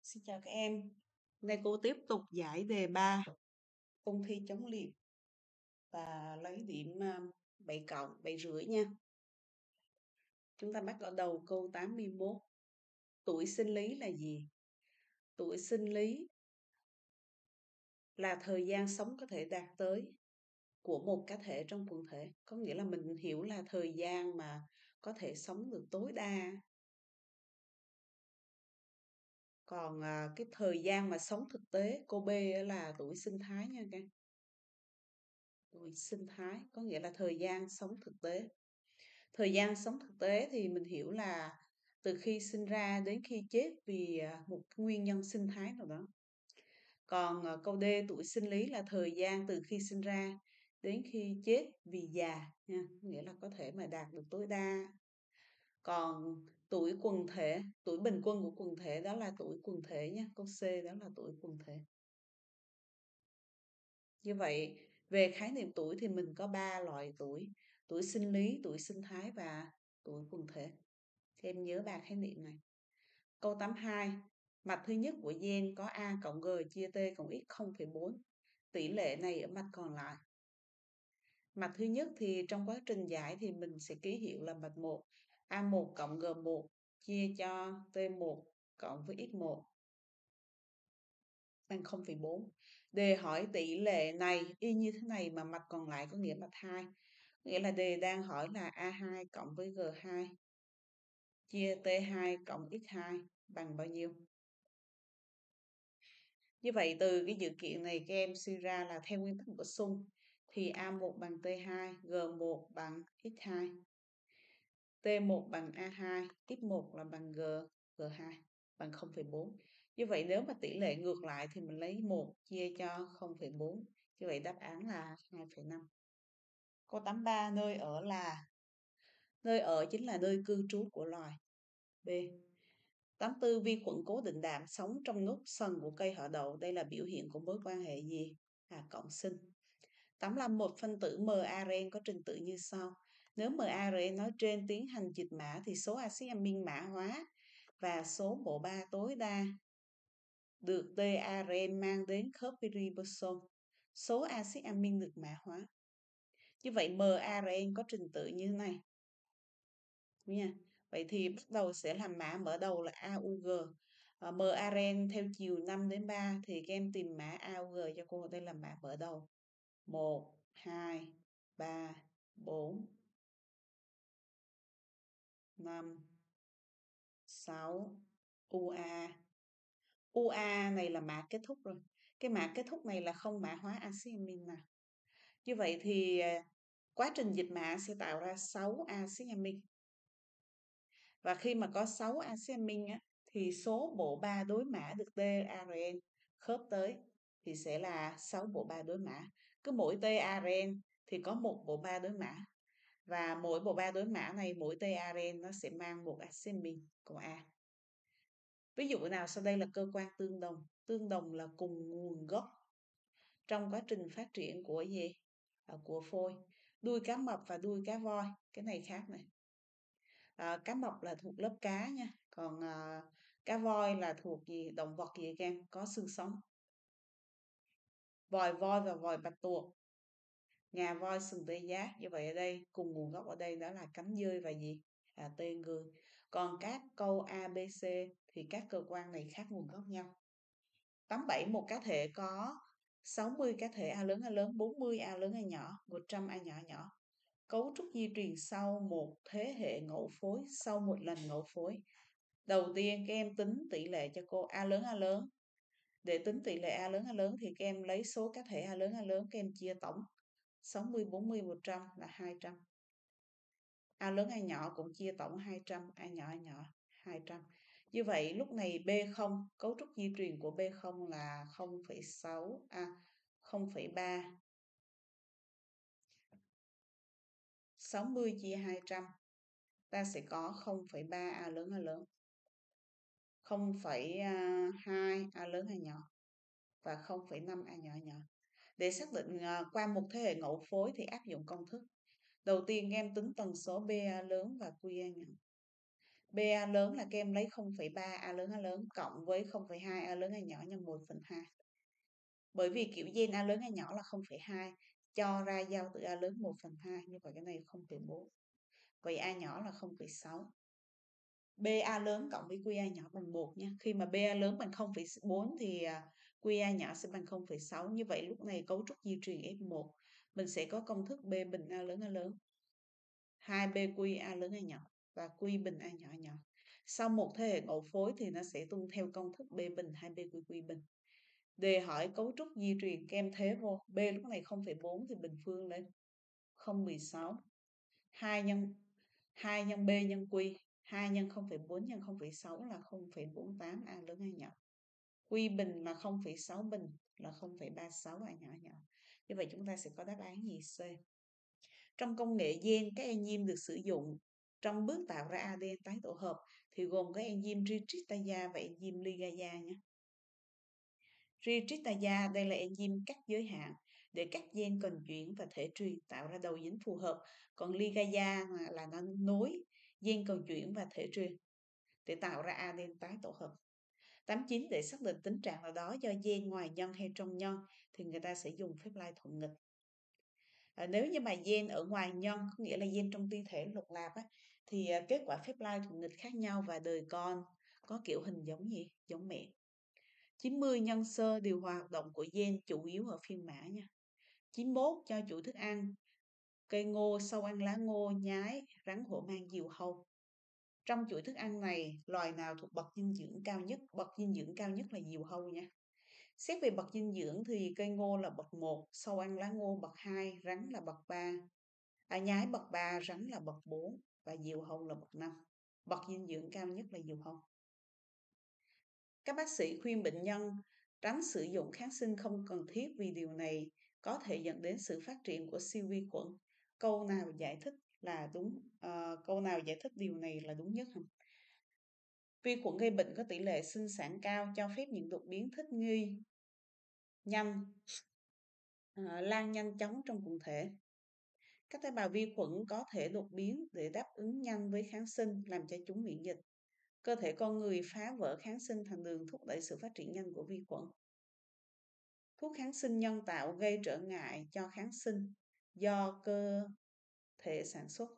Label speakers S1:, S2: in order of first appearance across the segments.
S1: Xin chào các em. Hôm nay cô tiếp tục giải đề 3 ôn thi chống liệt và lấy điểm 7 cộng 7 rưỡi nha. Chúng ta bắt đầu câu 81. Tuổi sinh lý là gì? Tuổi sinh lý là thời gian sống có thể đạt tới của một cá thể trong quần thể. Có nghĩa là mình hiểu là thời gian mà có thể sống được tối đa. Còn cái thời gian mà sống thực tế, cô B là tuổi sinh thái nha các em. Tuổi sinh thái có nghĩa là thời gian sống thực tế. Thời gian sống thực tế thì mình hiểu là từ khi sinh ra đến khi chết vì một nguyên nhân sinh thái nào đó. Còn câu D tuổi sinh lý là thời gian từ khi sinh ra đến khi chết vì già nha, nghĩa là có thể mà đạt được tối đa. Còn tuổi quần thể, tuổi bình quân của quần thể đó là tuổi quần thể nha, câu C đó là tuổi quần thể. Như vậy, về khái niệm tuổi thì mình có 3 loại tuổi: tuổi sinh lý, tuổi sinh thái và tuổi quần thể. Thì em nhớ 3 khái niệm này. Câu 82. Mặt thứ nhất của gen có A cộng G chia T cộng X 0,4. Tỷ lệ này ở mặt còn lại. Mặt thứ nhất thì trong quá trình giải thì mình sẽ ký hiệu là mặt 1. A1 cộng G1 chia cho T1 cộng với X1 bằng 0,4. Đề hỏi tỷ lệ này y như thế này mà mặt còn lại có nghĩa mặt 2. Nghĩa là đề đang hỏi là A2 cộng với G2 chia T2 cộng X2 bằng bao nhiêu? Như vậy từ cái dự kiện này các em suy ra là theo nguyên tắc bổ sung thì A1 bằng T2, G1 bằng X2, T1 bằng A2, X1 là bằng G2 bằng 0,4. Như vậy nếu mà tỷ lệ ngược lại thì mình lấy 1 chia cho 0,4. Như vậy đáp án là 2,5. Câu 83 nơi ở chính là nơi cư trú của loài. B. 84 vi khuẩn cố định đạm sống trong nốt sần của cây họ đậu. Đây là biểu hiện của mối quan hệ gì? Cộng sinh. 85 một phân tử mRNA có trình tự như sau. Nếu mRNA nói trên tiến hành dịch mã thì số axit amin mã hóa và số bộ ba tối đa được tRNA mang đến khớp ribosome. Số axit amin được mã hóa. Như vậy mRNA có trình tự như thế này. Nha. Vậy thì bắt đầu sẽ làm mã mở đầu là AUG. mRNA theo chiều 5 đến 3 thì các em tìm mã AUG cho cô. Đây là mã mở đầu. 1, 2, 3, 4, 5, 6, UA. UA này là mã kết thúc rồi. Cái mã kết thúc này là không mã hóa axit amin nào. Như vậy thì quá trình dịch mã sẽ tạo ra 6 axit amin. Và khi mà có 6 axit amin á, thì số bộ ba đối mã được tRNA khớp tới thì sẽ là 6 bộ ba đối mã. Cứ mỗi tRNA thì có một bộ ba đối mã. Và mỗi bộ ba đối mã này, mỗi tRNA nó sẽ mang một axit amin, câu A. Ví dụ nào sau đây là cơ quan tương đồng? Tương đồng là cùng nguồn gốc trong quá trình phát triển của gì? Của phôi. Đuôi cá mập và đuôi cá voi, cái này khác này. Cá mập là thuộc lớp cá nha, còn cá voi là thuộc gì? Động vật gì các em? Có xương sống. Vòi voi và vòi bạch tuộc. Ngà voi sừng tê giác. Như vậy ở đây cùng nguồn gốc ở đây đó là cánh dơi và gì? Tê người. Còn các câu A, B, C thì các cơ quan này khác nguồn gốc nhau. 87 một cá thể có 60 cá thể A lớn, 40 A lớn A nhỏ, 100 A nhỏ nhỏ. Cấu trúc di truyền sau một thế hệ ngẫu phối, sau một lần ngẫu phối. Đầu tiên các em tính tỷ lệ cho cô A lớn. Để tính tỷ lệ A lớn thì các em lấy số cá thể A lớn các em chia tổng 60, 40, 100 là 200. A lớn A nhỏ cũng chia tổng 200, A nhỏ 200. Như vậy lúc này B0, cấu trúc di truyền của B0 là 0,6 0,3. 60 chia 200 ta sẽ có 0,3 A lớn. 0,2 A lớn A nhỏ và 0,5 A nhỏ. Để xác định qua một thế hệ ngẫu phối thì áp dụng công thức. Đầu tiên em tính tần số BA lớn và QA nhỏ. BA lớn là các em lấy 0,3 A lớn cộng với 0,2 A lớn A nhỏ nhân 1/2. Bởi vì kiểu gen A lớn A nhỏ là 0,2 cho ra giao từ A lớn 1/2, như vậy cái này 0,4. Vậy A nhỏ là 0,6. BA lớn cộng với QA nhỏ bằng 1 nha. Khi mà BA lớn bằng 0,4 thì QA nhỏ sẽ bằng 0,6. Như vậy lúc này cấu trúc di truyền F1 mình sẽ có công thức B bình A lớn 2B A lớn A nhỏ và Q bình A nhỏ A nhỏ. Sau một thế hệ ngộ phối thì nó sẽ tuân theo công thức B bình 2B bình. Đề hỏi cấu trúc di truyền kem thế vô. B lúc này 0,4 thì bình phương lên 0,16. 2 nhân B nhân Q. 2 nhân 0,4 nhân 0,6 là 0,48 A lớn A nhỏ. Q bình là 0,6 bình là 0,36 A nhỏ A nhỏ. Như vậy chúng ta sẽ có đáp án gì C. Trong công nghệ gen, các enzyme được sử dụng trong bước tạo ra ADN tái tổ hợp thì gồm các enzyme tritase và enzyme ligase nhé. Tritase đây là enzyme cắt giới hạn để cắt gen cần chuyển và thể truyền tạo ra đầu dính phù hợp. Còn ligase là nó nối gen cần chuyển và thể truyền để tạo ra ADN tái tổ hợp. 89 để xác định tình trạng nào đó do gen ngoài nhân hay trong nhân thì người ta sẽ dùng phép lai thuận nghịch. Nếu như mà gen ở ngoài nhân, có nghĩa là gen trong ti thể lục lạp á, thì kết quả phép lai thuận nghịch khác nhau và đời con có kiểu hình giống gì? Giống mẹ. 90 nhân sơ điều hòa hoạt động của gen chủ yếu ở phiên mã nha. 91 cho chuỗi thức ăn, cây ngô, sâu ăn lá ngô, nhái, rắn hổ mang, diều hâu. Trong chuỗi thức ăn này, loài nào thuộc bậc dinh dưỡng cao nhất? Bậc dinh dưỡng cao nhất là diều hâu nha. Xét về bậc dinh dưỡng thì cây ngô là bậc 1, sâu ăn lá ngô bậc 2, rắn là bậc 3, nhái bậc 3, rắn là bậc 4 và diều hâu là bậc 5. Bậc dinh dưỡng cao nhất là diều hâu. Các bác sĩ khuyên bệnh nhân tránh sử dụng kháng sinh không cần thiết vì điều này có thể dẫn đến sự phát triển của siêu vi khuẩn. Câu nào giải thích là đúng? Câu nào giải thích điều này là đúng nhất? Vi khuẩn gây bệnh có tỷ lệ sinh sản cao, cho phép những đột biến thích nghi nhanh, lan nhanh chóng trong quần thể. Các tế bào vi khuẩn có thể đột biến để đáp ứng nhanh với kháng sinh, làm cho chúng miễn dịch. Cơ thể con người phá vỡ kháng sinh thành đường thúc đẩy sự phát triển nhanh của vi khuẩn. Thuốc kháng sinh nhân tạo gây trở ngại cho kháng sinh do cơ thể sản xuất.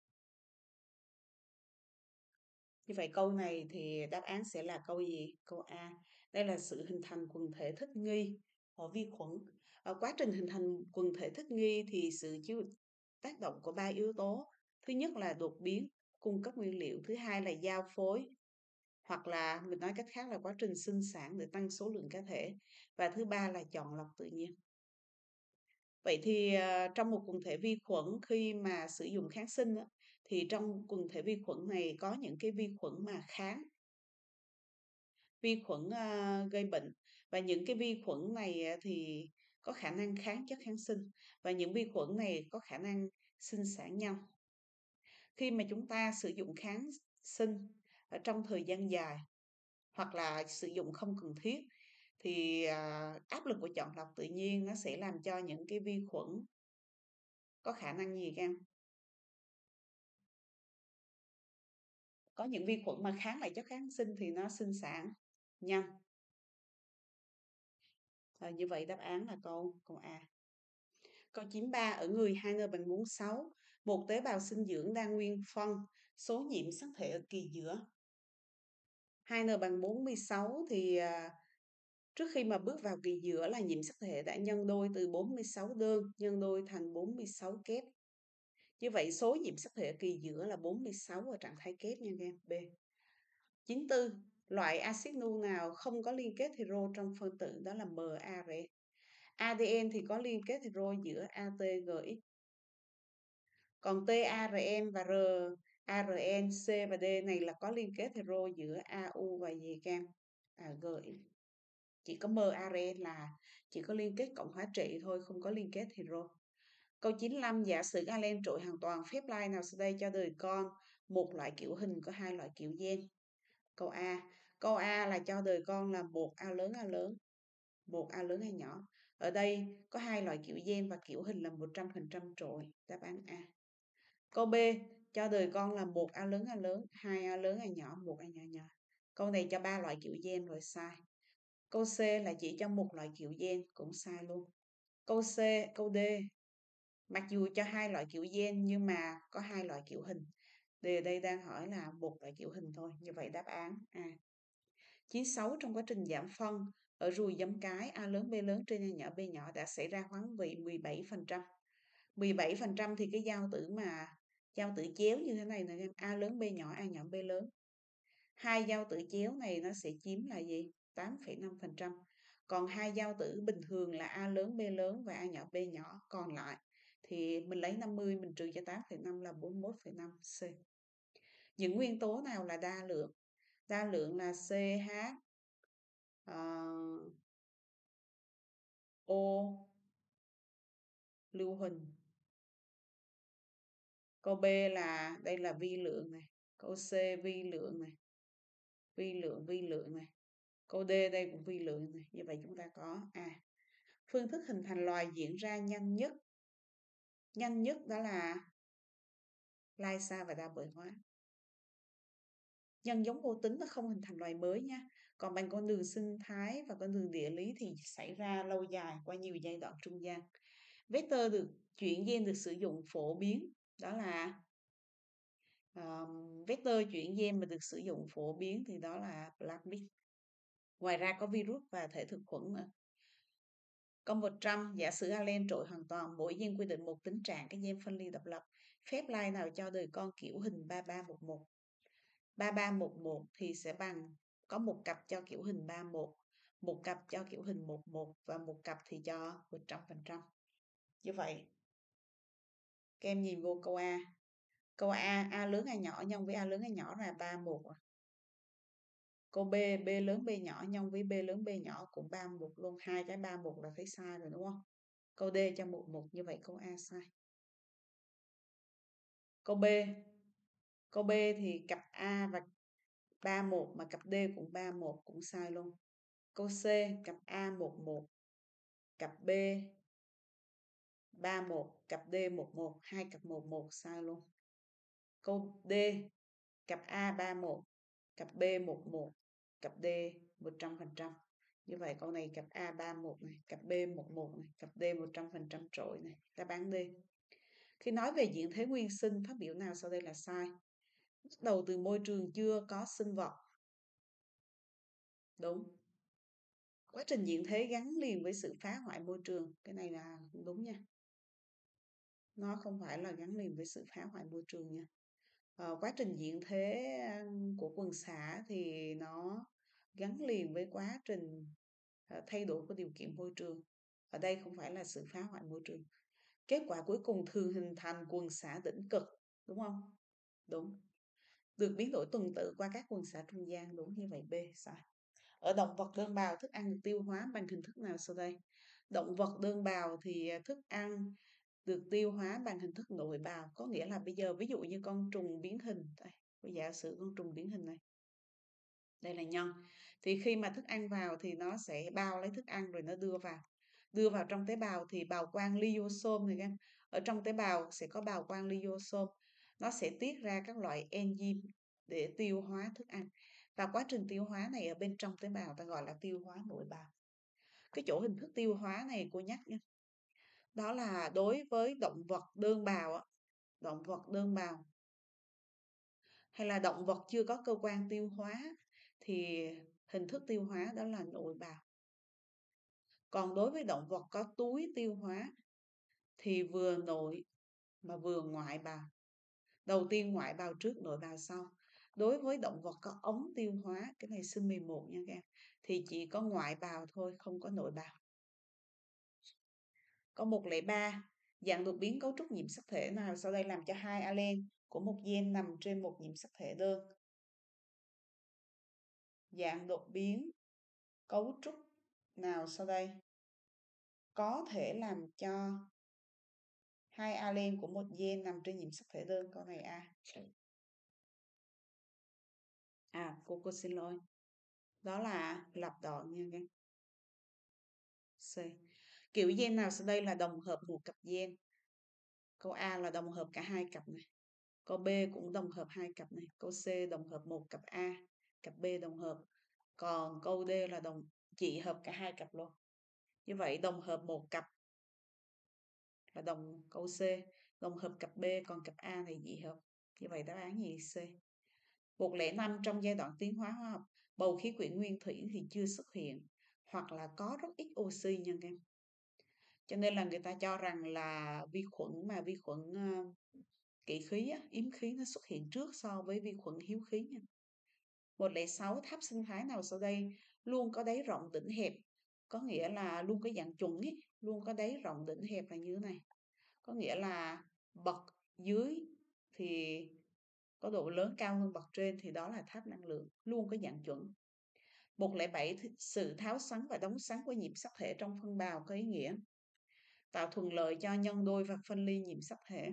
S1: Như vậy câu này thì đáp án sẽ là câu gì? Câu A. Đây là sự hình thành quần thể thích nghi của vi khuẩn. Ở quá trình hình thành quần thể thích nghi thì sự tác động của 3 yếu tố. Thứ nhất là đột biến, cung cấp nguyên liệu. Thứ hai là giao phối, hoặc là mình nói cách khác là quá trình sinh sản để tăng số lượng cá thể. Và thứ ba là chọn lọc tự nhiên. Vậy thì trong một quần thể vi khuẩn khi mà sử dụng kháng sinh thì trong quần thể vi khuẩn này có những cái vi khuẩn mà kháng, vi khuẩn gây bệnh, và những cái vi khuẩn này thì có khả năng kháng chất kháng sinh, và những vi khuẩn này có khả năng sinh sản nhau. Khi mà chúng ta sử dụng kháng sinh ở trong thời gian dài hoặc là sử dụng không cần thiết thì áp lực của chọn lọc tự nhiên nó sẽ làm cho những cái vi khuẩn có khả năng gì các em? Có những vi khuẩn mà kháng lại chất kháng sinh thì nó sinh sản nhanh. Như vậy đáp án là câu A. Câu 93, ở người 2N bằng 46, một tế bào sinh dưỡng đa nguyên phân, số nhiễm sắc thể ở kỳ giữa. 2N bằng 46 thì trước khi mà bước vào kỳ giữa là nhiễm sắc thể đã nhân đôi từ 46 đơn nhân đôi thành 46 kép. Như vậy số nhiễm sắc thể ở kỳ giữa là 46 ở trạng thái kép nha các em. B. 94. Loại axit nu nào không có liên kết hero trong phân tử, đó là MAR. ADN thì có liên kết hero giữa ATGX. Còn TARN và RARN, C và D này là có liên kết hero giữa AU và gì cam? GX. Chỉ có MARN là chỉ có liên kết cộng hóa trị thôi, không có liên kết hero. Câu 95, giả sử alen trội hoàn toàn, phép lai nào sau đây cho đời con một loại kiểu hình có hai loại kiểu gen? Câu A. Câu A là cho đời con là một A lớn, một A lớn A nhỏ. Ở đây có hai loại kiểu gen và kiểu hình là 100% trội. Đáp án A. Câu B. cho đời con là một A lớn, 2 A lớn A nhỏ, 1 A nhỏ nhỏ. Câu này cho 3 loại kiểu gen rồi sai. Câu C là chỉ cho một loại kiểu gen, cũng sai luôn. Câu D, mặc dù cho 2 loại kiểu gen nhưng mà có 2 loại kiểu hình. Đề ở đây đang hỏi là một loại kiểu hình thôi. Như vậy đáp án A. 96 trong quá trình giảm phân ở ruồi giấm cái A lớn B lớn trên A nhỏ B nhỏ đã xảy ra hoán vị 17%. 17% thì cái giao tử chéo như thế này nè em, A lớn B nhỏ A nhỏ B lớn. Hai giao tử chéo này nó sẽ chiếm là gì? 8,5%. Còn hai giao tử bình thường là A lớn B lớn và A nhỏ B nhỏ còn lại thì mình lấy 50 mình trừ cho 8,5 là 41,5 C. Những nguyên tố nào là đa lượng? Đa lượng là CH O lưu huỳnh. Câu B là đây là vi lượng này. Câu C vi lượng này. Vi lượng này. Câu D đây cũng vi lượng này. Như vậy chúng ta có phương thức hình thành loài diễn ra nhanh nhất. Nhanh nhất đó là lysa và đa bởi hóa. Nhân giống vô tính nó không hình thành loài mới nha. Còn bằng con đường sinh thái và con đường địa lý thì xảy ra lâu dài qua nhiều giai đoạn trung gian. Vector chuyển gen được sử dụng phổ biến đó là vector chuyển gen mà được sử dụng phổ biến thì đó là plasmid. Ngoài ra có virus và thể thực khuẩn nữa. Câu 100, giả sử alen trội hoàn toàn, mỗi gen quy định một tính trạng cái gen phân ly độc lập. Phép lai nào cho đời con kiểu hình 3311? 3311 thì sẽ bằng có một cặp cho kiểu hình 31, một cặp cho kiểu hình 11 và một cặp thì cho 100%. Như vậy, các em nhìn vô câu A. Câu A, A lớn A nhỏ nhân với A lớn A nhỏ là 31. Câu B, B lớn B nhỏ nhân với B lớn B nhỏ cũng 31 luôn. Hai cái 31 là thấy sai rồi đúng không? Câu D cho 11, như vậy câu A sai. Câu B. Câu B thì cặp A và 31 mà cặp D cũng 31 cũng sai luôn. Câu C, cặp A 11, cặp B 31, cặp D 11, hai cặp 11 sai luôn. Câu D, cặp A 31, cặp B 11, cặp D 100%. Như vậy câu này cặp A 31 này, cặp B 11 này, cặp D 100% trội này. Đáp án D. Khi nói về diện thế nguyên sinh, phát biểu nào sau đây là sai? Bắt đầu từ môi trường chưa có sinh vật. Đúng. Quá trình diện thế gắn liền với sự phá hoại môi trường. Cái này là đúng nha. Nó không phải là gắn liền với sự phá hoại môi trường nha. Quá trình diện thế của quần xã thì nó gắn liền với quá trình thay đổi của điều kiện môi trường. Ở đây không phải là sự phá hoại môi trường. Kết quả cuối cùng thường hình thành quần xã đỉnh cực, đúng không? Đúng. Được biến đổi tuần tự qua các quần xã trung gian, đúng. Như vậy B sai. Ở động vật đơn bào, thức ăn được tiêu hóa bằng hình thức nào sau đây? Động vật đơn bào thì thức ăn được tiêu hóa bằng hình thức nội bào, có nghĩa là bây giờ ví dụ như con trùng biến hình đây, giả sử con trùng biến hình này, đây là nhân, thì khi mà thức ăn vào thì nó sẽ bao lấy thức ăn rồi nó đưa vào trong tế bào thì bào quang lysosome này em, ở trong tế bào sẽ có bào quang lysosome, nó sẽ tiết ra các loại enzyme để tiêu hóa thức ăn, và quá trình tiêu hóa này ở bên trong tế bào ta gọi là tiêu hóa nội bào. Cái chỗ hình thức tiêu hóa này cô nhắc nhé, đó là đối với động vật đơn bào, động vật đơn bào hay là động vật chưa có cơ quan tiêu hóa thì hình thức tiêu hóa đó là nội bào. Còn đối với động vật có túi tiêu hóa thì vừa nội mà vừa ngoại bào. Đầu tiên ngoại bào trước, nội bào sau. Đối với động vật có ống tiêu hóa, cái này sinh 11 nha các em, thì chỉ có ngoại bào thôi, không có nội bào. Câu 103, dạng đột biến cấu trúc nhiễm sắc thể nào sau đây làm cho hai alen của một gen nằm trên một nhiễm sắc thể đơn? Dạng đột biến cấu trúc nào sau đây có thể làm cho hai alen của một gen nằm trên nhiễm sắc thể đơn? Câu này A. Cô xin lỗi. Đó là lặp đoạn nha các. C. Kiểu gen nào sau đây là đồng hợp một cặp gen? Câu A là đồng hợp cả hai cặp này. Câu B cũng đồng hợp 2 cặp này. Câu C đồng hợp 1 cặp A, cặp B đồng hợp. Còn câu D là chỉ hợp cả 2 cặp luôn. Như vậy đồng hợp 1 cặp là câu C. Đồng hợp cặp B, còn cặp A này dị hợp. Như vậy đáp án gì? C. 105 trong giai đoạn tiến hóa hóa học, bầu khí quyển nguyên thủy thì chưa xuất hiện hoặc là có rất ít oxy nha các em. Cho nên là người ta cho rằng là vi khuẩn kỵ khí, yếm khí nó xuất hiện trước so với vi khuẩn hiếu khí nha. 106 tháp sinh thái nào sau đây luôn có đáy rộng đỉnh hẹp, có nghĩa là luôn có dạng chuẩn ấy, luôn có đáy rộng đỉnh hẹp là như thế này. Có nghĩa là bậc dưới thì có độ lớn cao hơn bậc trên thì đó là tháp năng lượng, luôn có dạng chuẩn. 107 sự tháo xoắn và đóng xoắn của nhiễm sắc thể trong phân bào có ý nghĩa tạo thuận lợi cho nhân đôi và phân ly nhiễm sắc thể.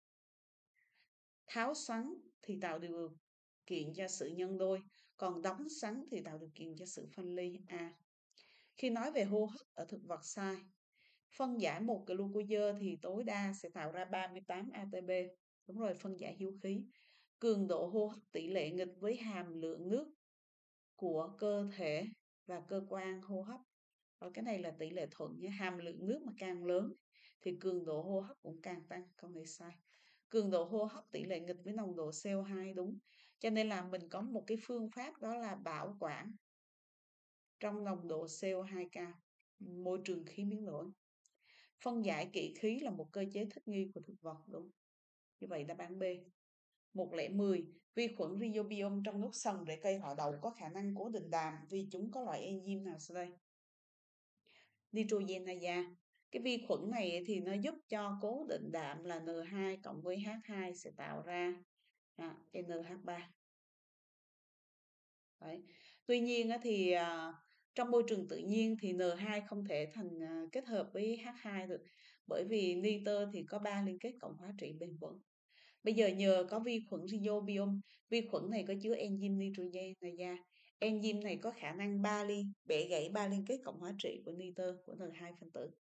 S1: Tháo xoắn thì tạo điều kiện cho sự nhân đôi, còn đóng xoắn thì tạo điều kiện cho sự phân ly. Khi nói về hô hấp ở thực vật sai, phân giải một glucose thì tối đa sẽ tạo ra 38 ATP. Đúng rồi, phân giải hiếu khí. Cường độ hô hấp tỷ lệ nghịch với hàm lượng nước của cơ thể và cơ quan hô hấp. Và cái này là tỷ lệ thuận nhé. Hàm lượng nước mà càng lớn thì cường độ hô hấp cũng càng tăng. Câu này sai. Cường độ hô hấp tỷ lệ nghịch với nồng độ CO2 đúng. Cho nên là mình có một cái phương pháp đó là bảo quản trong nồng độ CO2 cao, môi trường khí biến đổi. Phân giải kỵ khí là một cơ chế thích nghi của thực vật đúng. Như vậy đáp án B. 110 vi khuẩn Rhizobium trong nước sần rễ cây họ đậu có khả năng cố định đạm vì chúng có loại enzyme nào sau đây? Nitrogenase. Cái vi khuẩn này thì nó giúp cho cố định đạm là N2 cộng với H2 sẽ tạo ra NH3. Đấy. Tuy nhiên thì trong môi trường tự nhiên thì N2 không thể kết hợp với H2 được, bởi vì nitơ thì có 3 liên kết cộng hóa trị bền vững. Bây giờ nhờ có vi khuẩn Rhizobium, vi khuẩn này có chứa enzyme nitrogenase. Enzyme này có khả năng bẻ gãy 3 liên kết cộng hóa trị của nitơ của N2 phân tử.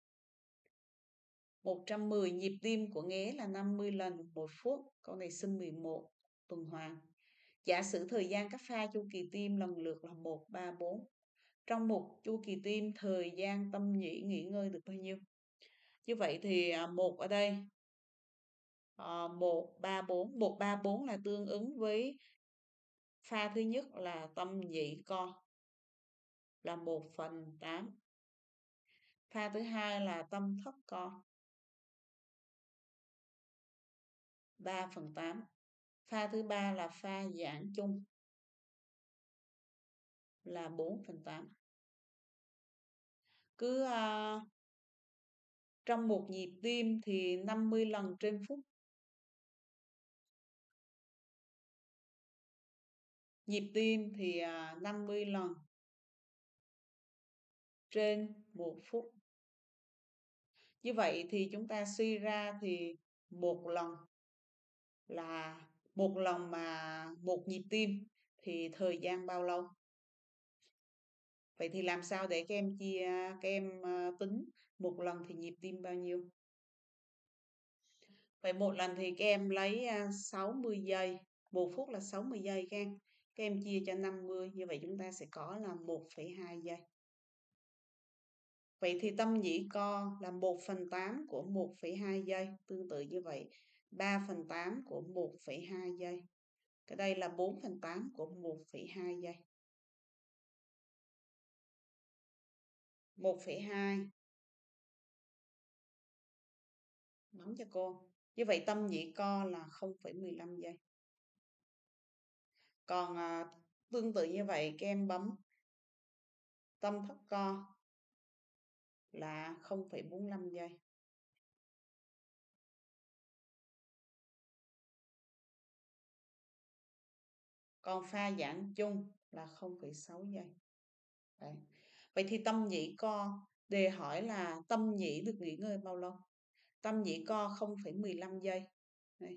S1: 110 nhịp tim của nghé là 50 lần 1 phút. Câu này xin 11 tuần hoàn. Giả sử thời gian các pha chu kỳ tim lần lượt là 1, 3, 4. Trong một chu kỳ tim, thời gian tâm nhĩ nghỉ ngơi được bao nhiêu? Như vậy thì 1 ở đây 1, 3, 4. 1, 3, 4 là tương ứng với pha thứ nhất là tâm nhĩ co là 1/8. Pha thứ hai là tâm thấp co 3/8. Pha thứ ba là pha giãn chung là 4/8. Cứ trong một nhịp tim thì 50 lần trên phút. Nhịp tim thì 50 lần trên 1 phút. Như vậy thì chúng ta suy ra thì một lần mà một nhịp tim thì thời gian bao lâu? Vậy thì làm sao để các em tính một lần thì nhịp tim bao nhiêu? Vậy một lần thì các em lấy 60 giây, 1 phút là 60 giây các em. Các em chia cho 50, như vậy chúng ta sẽ có là 1,2 giây. Vậy thì tâm nhĩ co là 1/8 của 1,2 giây. Tương tự như vậy, 3/8 của 1,2 giây. Cái đây là 4/8 của 1,2 giây. 1,2. Bấm cho cô. Như vậy tâm nhĩ co là 0,15 giây. Còn tương tự như vậy các em bấm tâm thấp co là 0,45 giây. Còn pha giãn chung là 0,6 giây. Đấy. Vậy thì tâm nhĩ co đề hỏi là tâm nhĩ được nghỉ ngơi bao lâu? Tâm nhĩ co 0,15 giây. Đây.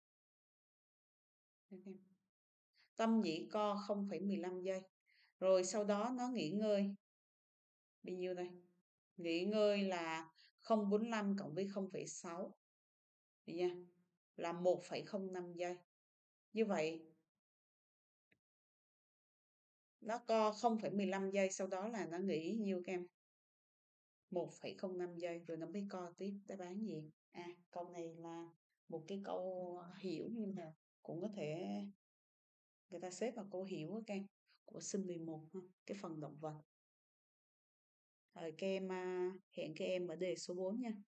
S1: Tâm nhĩ co 0,15 giây. Rồi sau đó nó nghỉ ngơi bao nhiêu đây? Nghỉ ngơi là 0,45 cộng với 0,6. Được nha. là 1,05 giây. Như vậy nó co 0,15 giây, sau đó là nó nghỉ nhiêu các em? 1,05 giây rồi nó mới co tiếp. Đáp án gì? Câu này là một cái câu hiểu, nhưng mà cũng có thể người ta xếp vào câu hiểu á các em, của sinh 11 ha, cái phần động vật. Rồi các em hẹn các em ở đề số 4 nha.